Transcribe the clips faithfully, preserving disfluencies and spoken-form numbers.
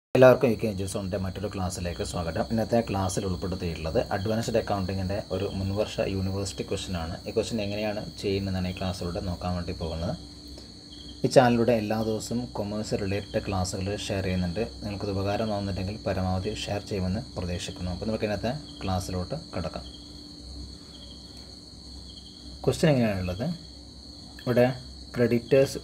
എല്ലാവർക്കും U K എഞ്ചിൻസോണിൻ്റെ മറ്റൊരു ക്ലാസ്സിലേക്ക് സ്വാഗതം. ഇന്നത്തെ ക്ലാസ്സിൽ ഉൾപ്പെടുത്തിയിട്ടുള്ളത് അഡ്വാൻസ്ഡ് അക്കൗണ്ടിങ്ങിൻ്റെ ഒരു മുൻവർഷ യൂണിവേഴ്സിറ്റി ക്വസ്റ്റ്യനാണ്. ഈ ക്വസ്റ്റ്യൻ എങ്ങനെയാണ് ചെയ്യുന്നതെന്നാണ് ഈ ക്ലാസ്സിലൂടെ നോക്കാൻ വേണ്ടി പോകുന്നത്. ഈ ചാനലിലൂടെ എല്ലാ ദിവസവും കൊമേഴ്സ് റിലേറ്റഡ് ക്ലാസ്സുകൾ ഷെയർ ചെയ്യുന്നുണ്ട്. നിങ്ങൾക്കത് ഉപകാരമാവുന്നുണ്ടെങ്കിൽ പരമാവധി ഷെയർ ചെയ്യുമെന്ന് പ്രതീക്ഷിക്കുന്നു. അപ്പോൾ നമുക്ക് ഇന്നത്തെ ക്ലാസ്സിലോട്ട് കടക്കാം. ക്വസ്റ്റ്യൻ എങ്ങനെയാണുള്ളത്? ഇവിടെ creditors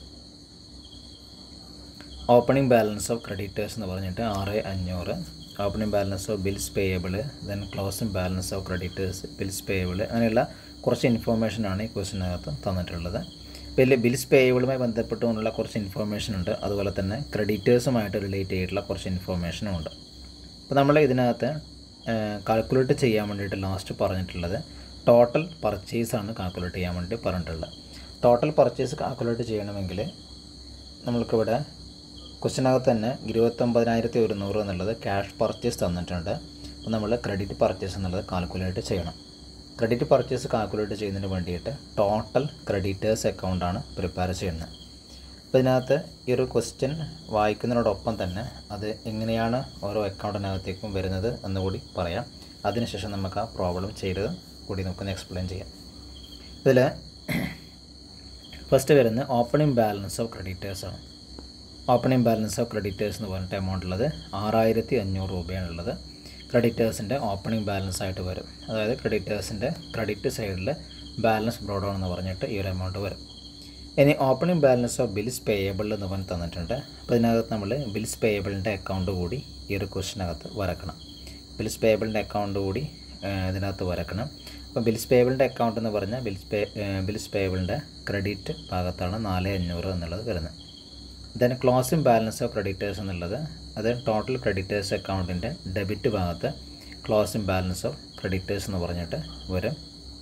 opening balance of creditors എന്ന് പറഞ്ഞിട്ട് ആറ് അഞ്ഞൂറ്, opening balance of bills payable, then closing balance of creditors, bills payable, അങ്ങനെയുള്ള കുറച്ച് ഇൻഫോർമേഷനാണ് ഈ ക്വസ്റ്റിനകത്ത് തന്നിട്ടുള്ളത്. ഇതിൽ ബിൽസ് പേയബിളുമായി ബന്ധപ്പെട്ടുകൊണ്ടുള്ള കുറച്ച് ഇൻഫോർമേഷൻ ഉണ്ട്, അതുപോലെ തന്നെ ക്രെഡിറ്റേഴ്സുമായിട്ട് റിലേറ്റ് ചെയ്തിട്ടുള്ള കുറച്ച് ഇൻഫോർമേഷനും ഉണ്ട്. അപ്പോൾ നമ്മൾ ഇതിനകത്ത് കാൽക്കുലേറ്റ് ചെയ്യാൻ വേണ്ടിയിട്ട് ലാസ്റ്റ് പറഞ്ഞിട്ടുള്ളത് ടോട്ടൽ പർച്ചേസാണ് കാൽക്കുലേറ്റ് ചെയ്യാൻ വേണ്ടി പറഞ്ഞിട്ടുള്ളത്. ടോട്ടൽ പർച്ചേസ് കാൽക്കുലേറ്റ് ചെയ്യണമെങ്കിൽ നമ്മൾക്കിവിടെ ക്വസ്റ്റിനകത്ത് തന്നെ ഇരുപത്തൊമ്പതിനായിരത്തി ഒരുന്നൂറ് എന്നുള്ളത് ക്യാഷ് പർച്ചേസ് തന്നിട്ടുണ്ട്. അപ്പോൾ നമ്മൾ ക്രെഡിറ്റ് പർച്ചേസ് എന്നുള്ളത് കാൽക്കുലേറ്റ് ചെയ്യണം. ക്രെഡിറ്റ് പർച്ചേസ് കാൽക്കുലേറ്റ് ചെയ്യുന്നതിന് വേണ്ടിയിട്ട് ടോട്ടൽ ക്രെഡിറ്റേഴ്സ് അക്കൗണ്ടാണ് പ്രിപ്പയർ ചെയ്യുന്നത്. അപ്പോൾ ഇതിനകത്ത് ഈ ഒരു ക്വസ്റ്റ്യൻ വായിക്കുന്നതിനോടൊപ്പം തന്നെ അത് എങ്ങനെയാണ് ഓരോ അക്കൗണ്ടിനകത്തേക്കും വരുന്നത് എന്നുകൂടി പറയാം. അതിനുശേഷം നമുക്ക് ആ പ്രോബ്ലം ചെയ്തത് കൂടി നമുക്കൊന്ന് എക്സ്പ്ലെയിൻ ചെയ്യാം. ഇതിൽ ഫസ്റ്റ് വരുന്നത് ഓപ്പണിംഗ് ബാലൻസ് ഓഫ് ക്രെഡിറ്റേഴ്സാണ്. ഓപ്പണിംഗ് ബാലൻസ് ഓഫ് ക്രെഡിറ്റേഴ്സ് എന്ന് പറഞ്ഞിട്ട് എമൗണ്ട് ഉള്ളത് ആറായിരത്തി അഞ്ഞൂറ് രൂപയാണുള്ളത്. ക്രെഡിറ്റേഴ്സിൻ്റെ ഓപ്പണിംഗ് ബാലൻസ് ആയിട്ട് വരും. അതായത് ക്രെഡിറ്റേഴ്സിൻ്റെ ക്രെഡിറ്റ് സൈഡിൽ ബാലൻസ് ബ്രോഡ് ഓൺ എന്ന് പറഞ്ഞിട്ട് ഈ ഒരു എമൗണ്ട് വരും. ഇനി opening balance of bills payable എന്ന് പറഞ്ഞ് തന്നിട്ടുണ്ട്. അപ്പോൾ ഇതിനകത്ത് നമ്മൾ ബിൽസ് പേയബിളിൻ്റെ അക്കൗണ്ട് കൂടി ഈ ഒരു ക്വസ്റ്റിനകത്ത് വരക്കണം. ബിൽസ് പേയബിളിൻ്റെ അക്കൗണ്ട് കൂടി ഇതിനകത്ത് വരക്കണം. അപ്പോൾ ബിൽസ് പേയബിളിൻ്റെ അക്കൗണ്ട് എന്ന് പറഞ്ഞാൽ ബിൽസ് പേ ബിൽസ് പേയബിളിൻ്റെ ക്രെഡിറ്റ് ഭാഗത്താണ് നാല് അഞ്ഞൂറ് എന്നുള്ളത് വരുന്നത്. Then closing balance of creditors എന്നുള്ളത് അത് ടോട്ടൽ ക്രെഡിറ്റേഴ്സ് അക്കൗണ്ടിൻ്റെ ഡെബിറ്റ് ഭാഗത്ത് ക്ലോസിംഗ് ബാലൻസ് ഓഫ് ക്രെഡിറ്റേഴ്സ് എന്ന് പറഞ്ഞിട്ട് വരും.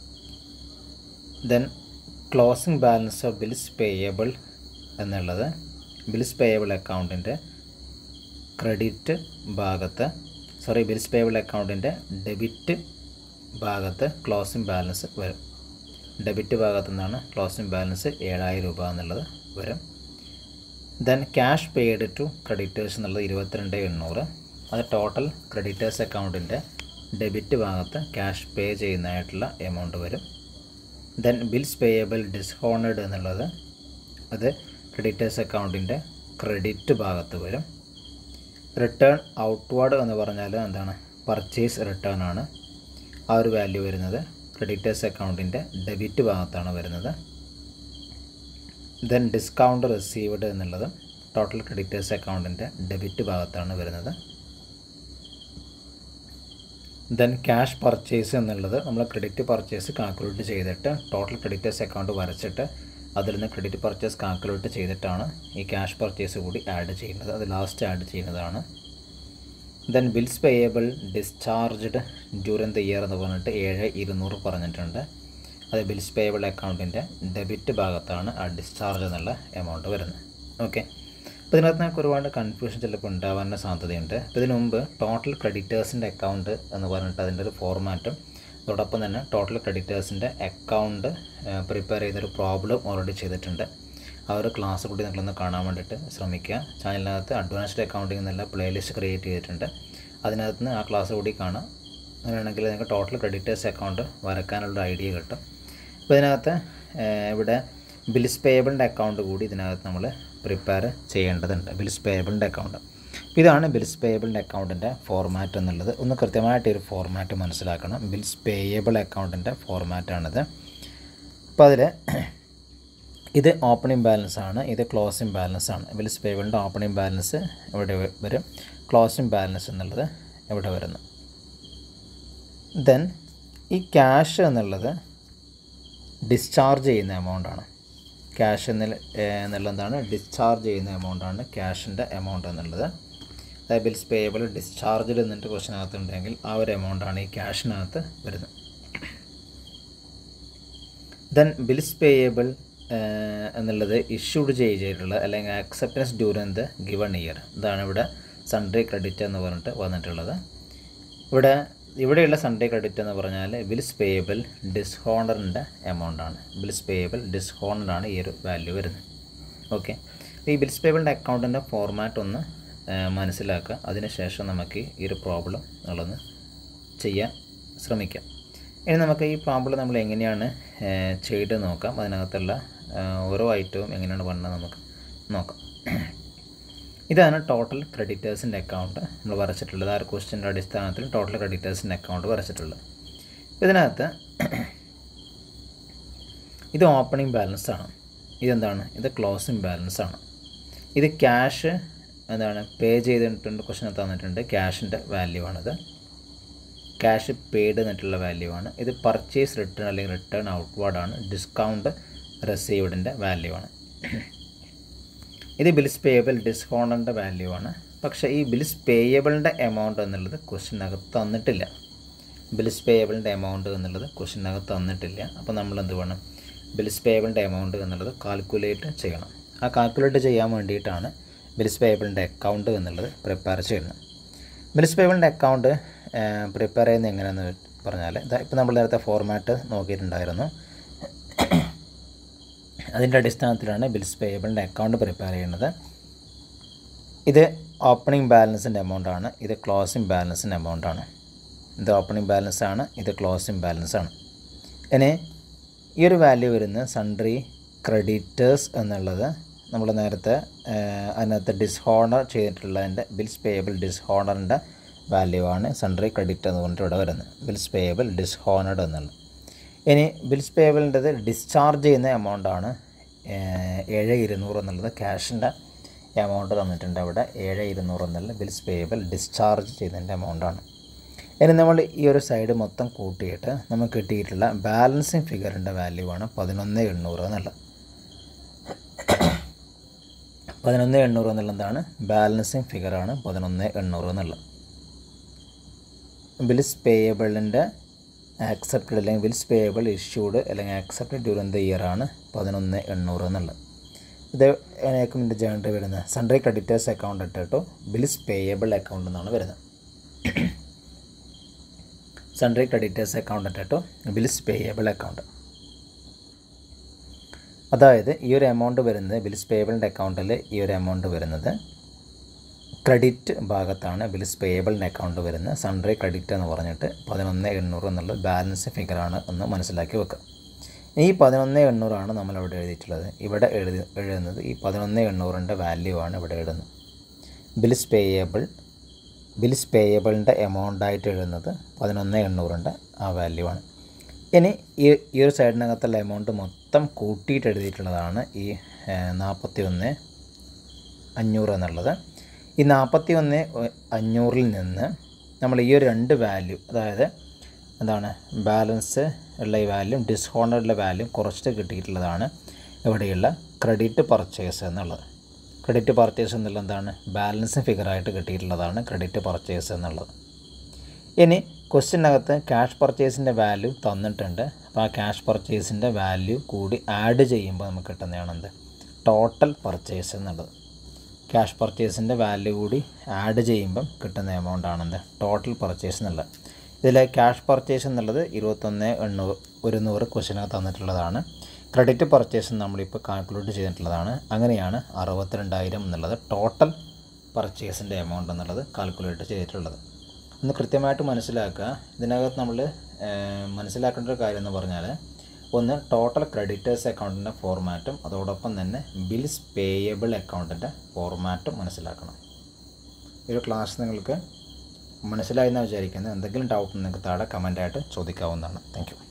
Then closing balance of bills payable എന്നുള്ളത് ബിൽസ് പേയബിൾ അക്കൗണ്ടിൻ്റെ ക്രെഡിറ്റ് ഭാഗത്ത് സോറി ബിൽസ് പേയബിൾ അക്കൗണ്ടിൻ്റെ ഡെബിറ്റ് ഭാഗത്ത് ക്ലോസിംഗ് ബാലൻസ് വരും. ഡെബിറ്റ് ഭാഗത്തു നിന്നാണ് ക്ലോസിംഗ് ബാലൻസ് ഏഴായിരം രൂപ എന്നുള്ളത് വരും. Then cash paid to creditors എന്നുള്ളത് ഇരുപത്തിരണ്ട് എണ്ണൂറ്, അത് ടോട്ടൽ ക്രെഡിറ്റേഴ്സ് അക്കൗണ്ടിൻ്റെ ഡെബിറ്റ് ഭാഗത്ത് ക്യാഷ് പേ ചെയ്യുന്നതായിട്ടുള്ള എമൗണ്ട് വരും. ദെൻ ബിൽസ് പേയബിൾ ഡിസ്ഹോണഡ് എന്നുള്ളത് അത് ക്രെഡിറ്റേഴ്സ് അക്കൗണ്ടിൻ്റെ ക്രെഡിറ്റ് ഭാഗത്ത് വരും. റിട്ടേൺ ഔട്ട്വേർഡ് എന്ന് പറഞ്ഞാൽ എന്താണ്? പർച്ചേസ് റിട്ടേൺ ആണ്. ആ ഒരു വാല്യൂ വരുന്നത് ക്രെഡിറ്റേഴ്സ് അക്കൗണ്ടിൻ്റെ ഡെബിറ്റ് ഭാഗത്താണ് വരുന്നത്. ദെൻ ഡിസ്കൗണ്ട് റിസീവ്ഡ് എന്നുള്ളത് ടോട്ടൽ ക്രെഡിറ്റേഴ്സ് അക്കൗണ്ടിൻ്റെ ഡെബിറ്റ് ഭാഗത്താണ് വരുന്നത്. ദെൻ ക്യാഷ് പർച്ചേസ് എന്നുള്ളത് നമ്മൾ ക്രെഡിറ്റ് പർച്ചേസ് കാൽക്കുലേറ്റ് ചെയ്തിട്ട് ടോട്ടൽ ക്രെഡിറ്റേഴ്സ് അക്കൗണ്ട് വരച്ചിട്ട് അതിൽ നിന്ന് ക്രെഡിറ്റ് പർച്ചേസ് കാൽക്കുലേറ്റ് ചെയ്തിട്ടാണ് ഈ ക്യാഷ് പർച്ചേസ് കൂടി ആഡ് ചെയ്യുന്നത്. അത് ലാസ്റ്റ് ആഡ് ചെയ്യുന്നതാണ്. Then bills payable discharged during the year എന്ന് പറഞ്ഞിട്ട് ഏഴ് ഇരുന്നൂറ് പറഞ്ഞിട്ടുണ്ട്. അത് ബിൽസ് പേയബിൾ അക്കൗണ്ടിൻ്റെ ഡെബിറ്റ് ഭാഗത്താണ് ആ ഡിസ്ചാർജ് എന്നുള്ള എമൗണ്ട് വരുന്നത്. ഓക്കെ, അപ്പോൾ ഇതിനകത്ത് നമുക്ക് ഒരുപാട് കൺഫ്യൂഷൻ ചിലപ്പോൾ ഉണ്ടാവാനുള്ള സാധ്യതയുണ്ട്. അപ്പോൾ ഇതിനു മുമ്പ് ടോട്ടൽ ക്രെഡിറ്റേഴ്സിൻ്റെ അക്കൗണ്ട് എന്ന് പറഞ്ഞിട്ട് അതിൻ്റെ ഒരു ഫോർമാറ്റും അതോടൊപ്പം തന്നെ ടോട്ടൽ ക്രെഡിറ്റേഴ്സിൻ്റെ അക്കൗണ്ട് പ്രിപ്പയർ ചെയ്തൊരു പ്രോബ്ലം ഓൾറെഡി ചെയ്തിട്ടുണ്ട്. ആ ഒരു ക്ലാസ് കൂടി നിങ്ങളൊന്ന് കാണാൻ വേണ്ടിയിട്ട് ശ്രമിക്കുക. ചാനലിനകത്ത് അഡ്വാൻസ്ഡ് അക്കൗണ്ടിംഗ് എന്നുള്ള പ്ലേലിസ്റ്റ് ക്രിയേറ്റ് ചെയ്തിട്ടുണ്ട്. അതിനകത്ത് നിന്ന് ആ ക്ലാസ് കൂടി കാണാം. അങ്ങനെയാണെങ്കിൽ നിങ്ങൾക്ക് ടോട്ടൽ ക്രെഡിറ്റേഴ്സ് അക്കൗണ്ട് വരക്കാനുള്ള ഐഡിയ കിട്ടും. അപ്പോൾ ഇതിനകത്ത് ഇവിടെ ബിൽസ് പേയബിളിൻ്റെ അക്കൗണ്ട് കൂടി ഇതിനകത്ത് നമ്മൾ പ്രിപ്പയർ ചെയ്യേണ്ടതുണ്ട്. ബിൽസ് പേയബിളിൻ്റെ അക്കൗണ്ട് ഇതാണ് ബിൽസ് പേയബിളിൻ്റെ അക്കൗണ്ടിൻ്റെ ഫോർമാറ്റ് എന്നുള്ളത് ഒന്ന് കൃത്യമായിട്ട് ഒരു ഫോർമാറ്റ് മനസ്സിലാക്കണം. ബിൽസ് പേയബിൾ അക്കൗണ്ടിൻ്റെ ഫോർമാറ്റാണിത്. അപ്പോൾ അതിൽ ഇത് ഓപ്പണിംഗ് ബാലൻസ് ആണ്, ഇത് ക്ലോസിംഗ് ബാലൻസ് ആണ്. ബിൽസ് പേയബിളിൻ്റെ ഓപ്പണിംഗ് ബാലൻസ് ഇവിടെ വരും, ക്ലോസിംഗ് ബാലൻസ് എന്നുള്ളത് ഇവിടെ വരുന്നു. ദെൻ ഈ ക്യാഷ് എന്നുള്ളത് ഡിസ്ചാർജ് ചെയ്യുന്ന എമൗണ്ടാണ്. ക്യാഷ് എന്നുള്ള എന്നുള്ളതാണ് ഡിസ്ചാർജ് ചെയ്യുന്ന എമൗണ്ടാണ് ക്യാഷിൻ്റെ എമൗണ്ട് എന്നുള്ളത്. അതായത് ബിൽസ് പേയബിൾ ഡിസ്ചാർജ്ഡ് എന്നിട്ട് ക്വസ്റ്റിനകത്ത് ഉണ്ടെങ്കിൽ ആ ഒരു എമൗണ്ടാണ് ഈ ക്യാഷിനകത്ത് വരുന്നത്. ദെൻ ബിൽസ് പേയബിൾ എന്നുള്ളത് ഇഷ്യൂഡ് ചെയ്തിട്ടുള്ള അല്ലെങ്കിൽ acceptance during the given year, ഇതാണ് ഇവിടെ സൺഡേ ക്രെഡിറ്റ് എന്ന് പറഞ്ഞിട്ട് വന്നിട്ടുള്ളത്. ഇവിടെ ഇവിടെയുള്ള സൺഡേ ക്രെഡിറ്റ് എന്ന് പറഞ്ഞാൽ ബിൽസ് പേയബിൾ ഡിസ്ഹോണറിൻ്റെ എമൗണ്ടാണ്. ബിൽസ് പേയബിൾ ഡിസ്ഹോണറാണ് ഈ ഒരു വാല്യൂ വരുന്നത്. ഓക്കെ, ഈ ബിൽസ് പേയബിളിൻ്റെ അക്കൗണ്ടിൻ്റെ ഫോർമാറ്റ് ഒന്ന് മനസ്സിലാക്കുക. അതിനുശേഷം നമുക്ക് ഈ ഒരു പ്രോബ്ലം നമ്മളൊന്ന് ചെയ്യാൻ ശ്രമിക്കാം. ഇനി നമുക്ക് ഈ പ്രോബ്ലം നമ്മൾ എങ്ങനെയാണ് ചെയ്ത് നോക്കാം. അതിനകത്തുള്ള ഓരോ ഐറ്റവും എങ്ങനെയാണ് പറഞ്ഞത് നമുക്ക് നോക്കാം. ഇതാണ് ടോട്ടൽ ക്രെഡിറ്റേഴ്സിൻ്റെ അക്കൗണ്ട് നമ്മൾ വരച്ചിട്ടുള്ളത്. ആ ഒരു ക്വസ്റ്റ്യൻ്റെ അടിസ്ഥാനത്തിൽ ടോട്ടൽ ക്രെഡിറ്റേഴ്സിൻ്റെ അക്കൗണ്ട് വരച്ചിട്ടുള്ളത്. ഇതിനകത്ത് ഇത് ഓപ്പണിംഗ് ബാലൻസ് ആണ്. ഇതെന്താണ്? ഇത് ക്ലോസിംഗ് ബാലൻസ് ആണ്. ഇത് ക്യാഷ് എന്താണ് പേ ചെയ്തിട്ടുണ്ട്, ക്വസ്റ്റ്യൻ തന്നിട്ടുണ്ട്. ക്യാഷിൻ്റെ വാല്യൂ ആണിത്. ക്യാഷ് പെയ്ഡ് എന്നിട്ടുള്ള വാല്യൂ ആണ്. ഇത് പർച്ചേസ് റിട്ടേൺ അല്ലെങ്കിൽ റിട്ടേൺ ഔട്ട്വാർഡാണ്. ഡിസ്കൗണ്ട് റിസീവ്ഡിൻ്റെ വാല്യൂ ആണ്. ഇത് ബിൽസ് പേയബിൾ ഡിസ്കൗണ്ടിൻ്റെ വാല്യൂ ആണ്. പക്ഷേ ഈ ബിൽസ് പേയബിളിൻ്റെ എമൗണ്ട് എന്നുള്ളത് ക്വസ്റ്റ്യനകത്ത് തന്നിട്ടില്ല. ബിൽസ് പേയബിളിൻ്റെ എമൗണ്ട് എന്നുള്ളത് ക്വസ്റ്റ്യനകത്ത് തന്നിട്ടില്ല. അപ്പോൾ നമ്മൾ എന്ത് വേണം? ബിൽസ് പേയബിളിൻ്റെ എമൗണ്ട് എന്നുള്ളത് കാൽക്കുലേറ്റ് ചെയ്യണം. ആ കാൽക്കുലേറ്റ് ചെയ്യാൻ വേണ്ടിയിട്ടാണ് ബിൽസ് പേയബിളിൻ്റെ അക്കൗണ്ട് എന്നുള്ളത് പ്രിപ്പയർ ചെയ്യുന്നത്. ബിൽസ് പേയബിളിൻ്റെ അക്കൗണ്ട് പ്രിപ്പയർ ചെയ്യുന്നത് എങ്ങനെയാണെന്ന് പറഞ്ഞാൽ, ഇപ്പോൾ നമ്മൾ നേരത്തെ ഫോർമാറ്റ് നോക്കിയിട്ടുണ്ടായിരുന്നു. അതിൻ്റെ അടിസ്ഥാനത്തിലാണ് ബിൽസ് പേയബിളിൻ്റെ അക്കൗണ്ട് പ്രിപ്പയർ ചെയ്യുന്നത്. ഇത് ഓപ്പണിംഗ് ബാലൻസിൻ്റെ എമൗണ്ടാണ്. ഇത് ക്ലോസിംഗ് ബാലൻസിൻ്റെ എമൗണ്ടാണ്. ഇത് ഓപ്പണിംഗ് ബാലൻസ് ആണ്. ഇത് ക്ലോസിംഗ് ബാലൻസ് ആണ്. ഇനി ഈ ഒരു വാല്യൂ വരുന്ന സൺട്രി ക്രെഡിറ്റേഴ്സ് എന്നുള്ളത് നമ്മൾ നേരത്തെ അതിനകത്ത് ഡിസ്ഹോണർ ചെയ്തിട്ടുള്ളതിൻ്റെ ബിൽസ് പേയബിൾ ഡിസ്ഹോണറിൻ്റെ വാല്യൂ ആണ് സൺട്രി ക്രെഡിറ്റ് എന്ന് പറഞ്ഞിട്ട് ഇവിടെ വരുന്നത്. ബിൽസ് പേയബിൾ ഡിസ്ഹോണർഡ് എന്നുള്ളത്. ഇനി ബിൽസ് പേയബിളിൻ്റെത് ഡിസ്ചാർജ് ചെയ്യുന്ന എമൗണ്ടാണ് ഏഴ് ഇരുന്നൂറ് എന്നുള്ളത്. ക്യാഷിൻ്റെ എമൗണ്ട് തന്നിട്ടുണ്ട് അവിടെ. ഏഴ് ഇരുന്നൂറ് എന്നുള്ള ബിൽസ് പേയബിൾ ഡിസ്ചാർജ് ചെയ്യുന്നതിൻ്റെ എമൗണ്ടാണ്. ഇനി നമ്മൾ ഈ ഒരു സൈഡ് മൊത്തം കൂട്ടിയിട്ട് നമുക്ക് കിട്ടിയിട്ടുള്ള ബാലൻസിങ് ഫിഗറിൻ്റെ വാല്യൂ ആണ് പതിനൊന്ന് എണ്ണൂറ് എന്നുള്ളത്. പതിനൊന്ന് എണ്ണൂറ് എന്നുള്ളതാണ് ബാലൻസിങ് ഫിഗറാണ്. പതിനൊന്ന് എണ്ണൂറ് എന്നുള്ളത് ബിൽസ് പേയബിളിൻ്റെ ആക്സെപ്റ്റഡ് അല്ലെങ്കിൽ ബിൽസ് പേയബിൾ ഇഷ്യൂഡ് അല്ലെങ്കിൽ ആക്സെപ്റ്റഡ് ഡ്യൂറിങ് ദ ഇയർ ആണ് പതിനൊന്ന് എണ്ണൂറ് എന്നുള്ളത്. ഇത് ഇതിൻ്റെ ജേണറി വരുന്നത് സൺട്രി ക്രെഡിറ്റേഴ്സ് അക്കൗണ്ട് ഇട്ടിട്ടോ ബിൽസ് പേയബിൾ അക്കൗണ്ട് എന്നാണ് വരുന്നത്. സൺട്രി ക്രെഡിറ്റേഴ്സ് അക്കൗണ്ട് ഇട്ടിട്ടോ ബിൽസ് പേയബിൾ അക്കൗണ്ട്. അതായത് ഈ ഒരു എമൗണ്ട് വരുന്നത് ബിൽസ് പേയബിളിൻ്റെ അക്കൗണ്ടിൽ ഈ ഒരു എമൗണ്ട് വരുന്നത് ക്രെഡിറ്റ് ഭാഗത്താണ് ബിൽസ് പേയബിളിൻ്റെ അക്കൗണ്ട് വരുന്നത്. സൺട്രി ക്രെഡിറ്റ് എന്ന് പറഞ്ഞിട്ട് പതിനൊന്ന് എണ്ണൂറ് എന്നുള്ള ബാലൻസ് ഫിഗറാണ് എന്ന് മനസ്സിലാക്കി വെക്കുക. ഈ പതിനൊന്ന് എണ്ണൂറാണ് നമ്മളവിടെ എഴുതിയിട്ടുള്ളത്. ഇവിടെ എഴുതി എഴുതുന്നത് ഈ പതിനൊന്ന് എണ്ണൂറിൻ്റെ വാല്യൂ ആണ് ഇവിടെ എഴുതുന്നത്. ബിൽസ് പേയബിൾ ബിൽസ് പേയബിളിൻ്റെ എമൗണ്ടായിട്ട് എഴുതുന്നത് പതിനൊന്ന് എണ്ണൂറിൻ്റെ ആ വാല്യൂ ആണ്. ഇനി ഈ ഈ ഒരു സൈഡിനകത്തുള്ള എമൗണ്ട് മൊത്തം കൂട്ടിയിട്ട് എഴുതിയിട്ടുള്ളതാണ് ഈ നാൽപ്പത്തി ഒന്ന് അഞ്ഞൂറ് എന്നുള്ളത്. ഈ നാൽപ്പത്തി ഒന്ന് അഞ്ഞൂറിൽ നിന്ന് നമ്മൾ ഈ ഒരു രണ്ട് വാല്യൂ, അതായത് എന്താണ് ബാലൻസ് ഉള്ള ഈ വാല്യൂ ഡിസ്കൗണ്ടുള്ള വാല്യൂ കുറച്ചിട്ട് കിട്ടിയിട്ടുള്ളതാണ് ഇവിടെയുള്ള ക്രെഡിറ്റ് പർച്ചേസ് എന്നുള്ളത്. ക്രെഡിറ്റ് പർച്ചേസ് എന്നുള്ളത് എന്താണ്? ബാലൻസ് ഫിഗറായിട്ട് കിട്ടിയിട്ടുള്ളതാണ് ക്രെഡിറ്റ് പർച്ചേസ് എന്നുള്ളത്. ഇനി ക്വസ്റ്റ്യനകത്ത് ക്യാഷ് പർച്ചേസിൻ്റെ വാല്യൂ തന്നിട്ടുണ്ട്. അപ്പോൾ ആ ക്യാഷ് പർച്ചേസിൻ്റെ വാല്യൂ കൂടി ആഡ് ചെയ്യുമ്പോൾ നമുക്ക് കിട്ടുന്നതാണ് എന്ത്? ടോട്ടൽ പർച്ചേസ് എന്നുള്ളത്. ക്യാഷ് പർച്ചേസിൻ്റെ വാല്യൂ കൂടി ആഡ് ചെയ്യുമ്പം കിട്ടുന്ന എമൗണ്ട് ആണെന്ത്? ടോട്ടൽ പർച്ചേസ് എന്നുള്ളത്. ഇതിൽ ക്യാഷ് പർച്ചേസ് എന്നുള്ളത് ഇരുപത്തൊന്ന് എണ്ണൂറ് ഒരുന്നൂറ് ക്വസ്റ്റ്യനകത്ത് തന്നിട്ടുള്ളതാണ്. ക്രെഡിറ്റ് പർച്ചേസ് നമ്മളിപ്പോൾ കാൽക്കുലേറ്റ് ചെയ്തിട്ടുള്ളതാണ്. അങ്ങനെയാണ് അറുപത്തിരണ്ടായിരം എന്നുള്ളത് ടോട്ടൽ പർച്ചേസിൻ്റെ എമൗണ്ട് എന്നുള്ളത് കാൽക്കുലേറ്റ് ചെയ്തിട്ടുള്ളത്. ഒന്ന് കൃത്യമായിട്ട് മനസ്സിലാക്കുക. ഇതിനകത്ത് നമ്മൾ മനസ്സിലാക്കേണ്ട ഒരു കാര്യം എന്ന് പറഞ്ഞാൽ, ഒന്ന് ടോട്ടൽ ക്രെഡിറ്റേഴ്സ് അക്കൗണ്ടിൻ്റെ ഫോർമാറ്റും അതോടൊപ്പം തന്നെ ബിൽസ് പേയബിൾ അക്കൗണ്ടിൻ്റെ ഫോർമാറ്റും മനസ്സിലാക്കണം. ഈ ഒരു ക്ലാസ് നിങ്ങൾക്ക് മനസ്സിലായെന്ന് വിചാരിക്കുന്നത്. എന്തെങ്കിലും ഡൗട്ട് നിങ്ങൾക്ക് താഴെ കമൻറ്റായിട്ട് ചോദിക്കാവുന്നതാണ്. Thank U.